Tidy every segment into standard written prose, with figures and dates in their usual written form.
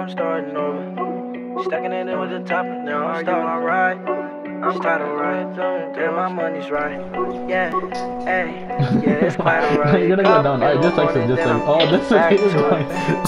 I'm starting over. Stacking it in with the top, now I'm starting alright. I'm starting right, damn, my money's right. Yeah, hey, yeah, it's quite alright. You're gonna go down. Alright, just like, oh, this is going.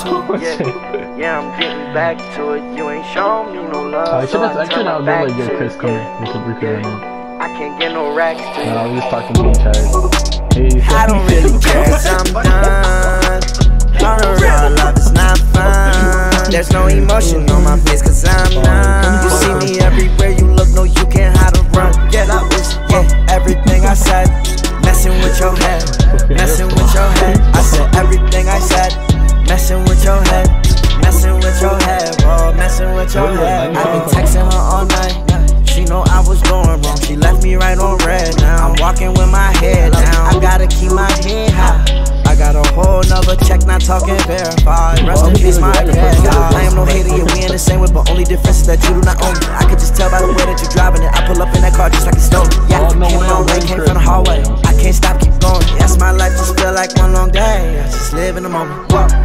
Yeah, I'm getting back to it. You ain't showing me no love. I should have actually now been like, yo, Chris, come here. We can record right now. I can't get no racks to you. No, I was just talking to each other. Hey, I don't really care, cause I'm done. On the real love, it's not fun. There's no emotion on my face, cause I'm numb. You see me everywhere you look, no, you can't hide or run. Yeah, I wish, yeah, everything I said. Messing with your head, messing with your head. I said everything I said. Messing with your head, messing with your head, bro, messing with your head. I've been texting her all night. She know I was going wrong. She left me right on red. Now I'm walking with my head down. I gotta keep my head high. I got a whole nother check, not talking verified. Rest in peace, my dad. I am no hater, yeah, we in the same way, but only difference is that you do not own me. I could just tell by the way that you're driving it. I pull up in that car just like it's stolen. Yeah, came on rain, came from the hallway. I can't stop, keep going. Yes, my life just feel like one long day. I just live in the moment.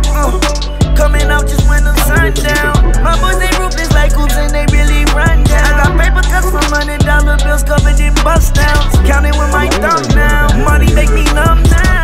Coming out just when the sun down. My boys, they ruthless like hoops and they really run down. I got paper cuts from $100 bills covered in bust downs. Counting with my thumb now. Money make me numb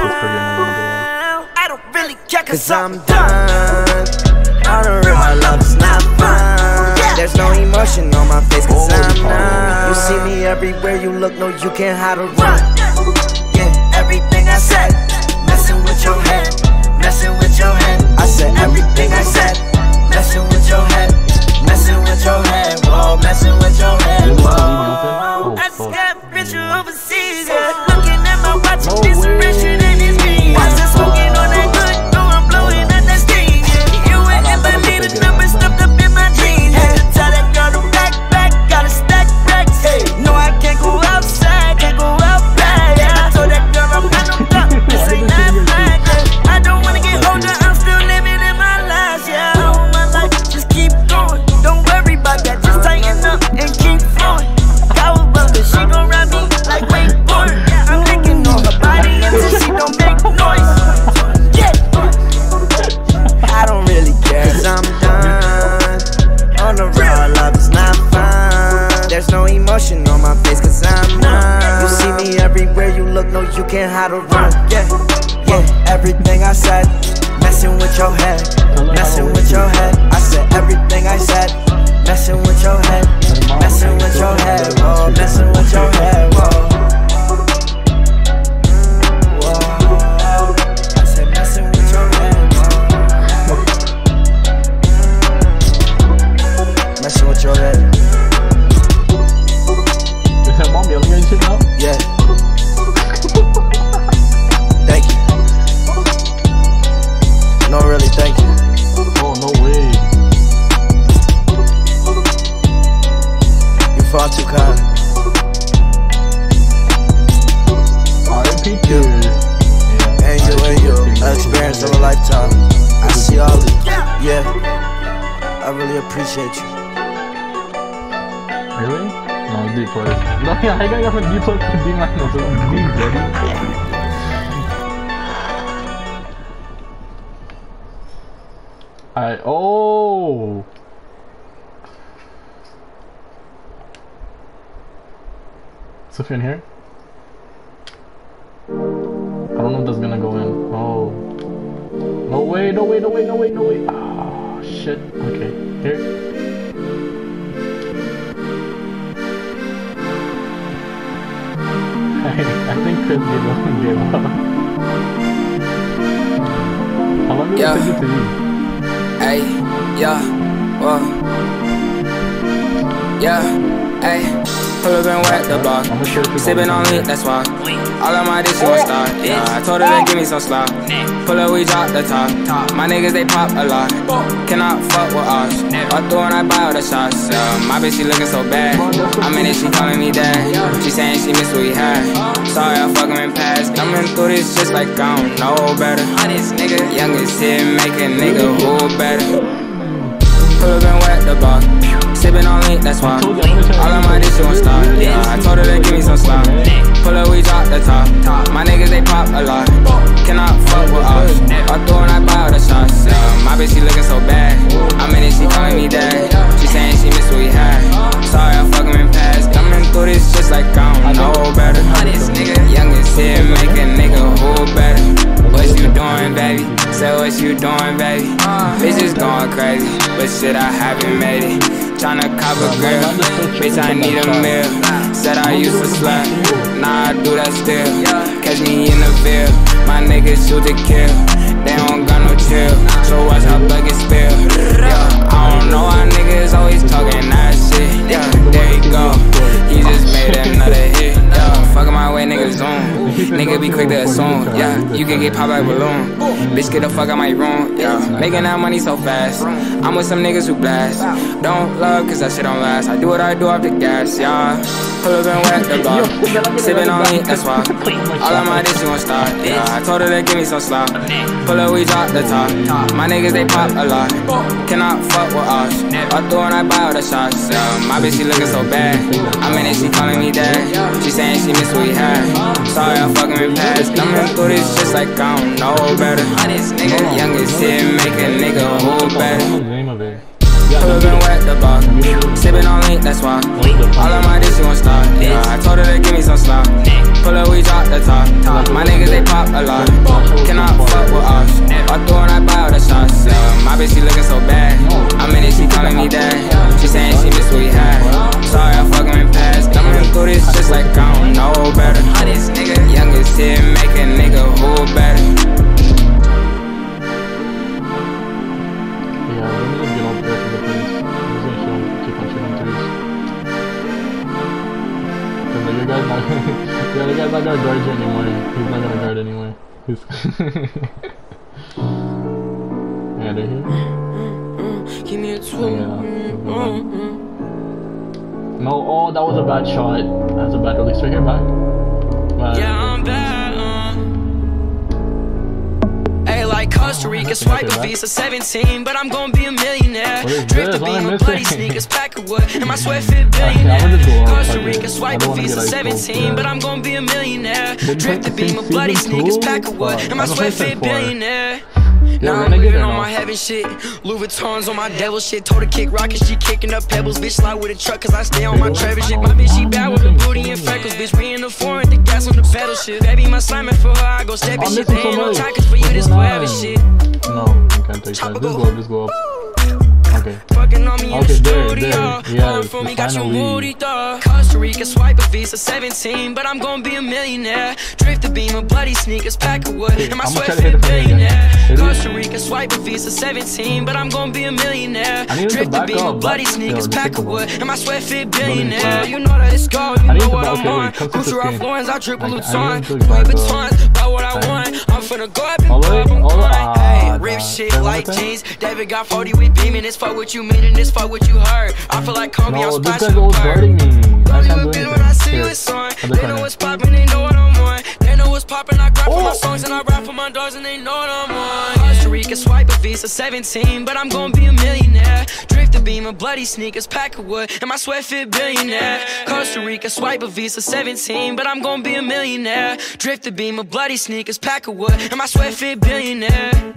now. I don't really care cause I'm done. On the real, my love is not fun. There's no emotion on my face cause I'm numb. You see me everywhere you look, no you can't hide or run. Yeah, everything I said. Messing with your head, messing with your head. I said everything I said. Messing with your head, messing with your head, whoa, messing with your head, whoa. I just got a picture overseas, yeah. Looking at my watch, this richer than it's me. I just smoking on that good, no, I'm blowing at that steam, yeah. You ain't never need a number stuffed up in my jeans, yeah. Tell that girl to back, gotta stack racks, hey. No, I can't go outside, can't go out back, yeah. I told that girl I'm not no duck, this ain't not black, yeah. I don't wanna get older, I'm still living in my life, yeah. All my life, just keep going. Don't worry about that, just tighten up and keep flowing. Cowabunga, she gon' ride me like wakeboard. I'm licking on her body until she don't make noise. Yeah. I don't really care cause I'm done. On the real, love is not fun. There's no emotion on my face cause I'm numb. You see me everywhere you look, no you can't hide or run. Yeah, yeah, everything I said. Messing with your head, messing with your head. I said everything I said. Messing with your head, messing with your head, whoa, messing with your head, whoa. Whoa. I said messing with your head, whoa. Messing with your head. Is that mom yelling at you now? Yeah. Thank you. No, really, thank you. Oh, no way. You far too kind. R.I.P. Angel, experience of a lifetime. I see all of you. Yeah. I really appreciate you. Really? No, deep play. No, yeah, I got from deep play to deep man. So deep, buddy. Oh! Sufyan here? I don't know if that's gonna go in. Oh. No way, no way, no way, no way, no way. Oh, shit. Okay, here. I think Chris gave up. How long did it take it to you? Ay, yeah, whoa. Yeah, ay. Pull up and whack the block. Sippin' on lean, that's why. All of my dish gon' start. Yeah, I told her to give me some slop. Pull up, we drop the top. My niggas, they pop a lot. Cannot fuck with us. All through and I buy all the shots. My bitch, she looking so bad. I'm in it, she calling me dad. She saying she miss what we had. Sorry, I fuck him in past. Coming through this just like I don't know better. This nigga, youngest here, make a nigga who better. Pull up and whack the block. Sippin' on lean, that's why. All of my dish gon' start. Yeah, I told her to give me some slop. Pull up, we drop the top. My niggas, they pop a lot. Cannot fuck with us. All through and I buy all the shots. My bitch, she looking so bad. I'm in it, she what you doing, baby? Bitches going crazy, but shit, I haven't made it. Tryna cop a grill, bitch, I need a meal. Said I used to slap, nah, I do that still. Catch me in the field, my niggas shoot to kill. They don't got no chill, so watch how blood get spilled. Yeah, I don't know why niggas always talking that shit. Yeah, there you go, he just made another hit. Yeah, fucking my way, niggas zoom. Nigga be quick to assume. Yeah, you can get popped like balloon. Bitch, get the fuck out my room. Yeah, making that money so fast. I'm with some niggas who blast. Don't love, cause that shit don't last. I do what I do off the gas, yeah. Pull up and wet the block. Sippin' on me, that's why. All of my dish, you won't stop. Yeah, I told her to give me some slop. Pull up, we drop the top. My niggas, they pop a lot. Cannot fuck with us. I throw and I buy all the shots. My bitch, she looking so bad. I'm in it, she calling me dad. She saying she miss what we had. Sorry, I'm fucking in past. Coming through this just like I don't know better. This nigga, youngest here, make a nigga who better. Pull up and wet the block. Sippin' on lean, that's why. All of my dish, you won't stop. Yeah, I told her to give me some slop. Pull up, we drop the top. My niggas, they pop a lot. Cannot fuck with us. I throw and I buy all the shots. My bitch, she looking so bad. I'm in it, she calling me dad. She saying she miss what we had. Sorry, I'm fucking in past. Coming through this just like I don't know better. This nigga, youngest here, make a nigga who better. Yeah, the guy's not gonna guard you anymore. He's not gonna guard anyway. He's yeah, they're here. Give me a tool. No, oh, that was a bad shot. That's a bad release. Right here, back. Yeah, I'm back. Hey, like Costa Rica, swipe a Visa 17, but I'm gonna be a millionaire. Drift the beam of bloody sneakers, pack of wood, and my sweat fit billionaire. Costa Rica, swipe a Visa 17, but I'm gonna be a millionaire. Drift the beam of bloody sneakers, pack of wood, and my sweat fit billionaire. Now I'm living on my heaven shit. Louis Vuittons on my devil shit. Told her kick rockets, she kicking up pebbles. Bitch slide with a truck cause I stay on my Trevor shit. My bitch she bad with the booty and freckles. Bitch we in the foreign, the gas on the pedal shit. Baby my Simon for her, I go stepping shit. They ain't no time cause for you this forever shit. No, you can't take that. Just go up. Okay. Fucking on me in the studio. Yeah, for me, got you moody dog. Costa Rica, swipe a Visa 17, but I'm gonna be a millionaire. Drift the beam of bloody sneakers, pack of wood, and my sweat fit billionaire. Costa Rica, swipe a Visa 17, but I'm gonna be a millionaire. Drift the beam of bloody sneakers, pack of wood, and my sweat fit billionaire. You know that it's gold, you know what I'm on. Gucci Ralph Lauren's, I triple Luton. Louis Vuittons, buy what I want. I'm finna go up and go up, I'm going. Hey, rip shit like jeans. David got 40 with beaming. It's fuck what you mean and it's fuck what you heard. I feel like Kobe, I'm splashing the bird. Don't even feel when I see you, it's on. They know what's poppin', they know what I'm on. They know what's poppin', I grab for my songs and I rap for my dogs and they know what I'm on. Costa Rica, swipe a Visa 17, but I'm gonna be a millionaire. Drift the beam of bloody sneakers, pack of wood, and my sweat fit billionaire. Costa Rica, swipe a Visa 17, but I'm gonna be a millionaire. Drift the beam of bloody sneakers, pack of wood, and my sweat fit billionaire.